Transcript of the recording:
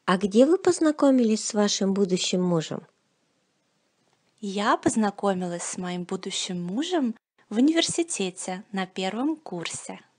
А где вы познакомились с вашим будущим мужем? Я познакомилась с моим будущим мужем в университете на первом курсе.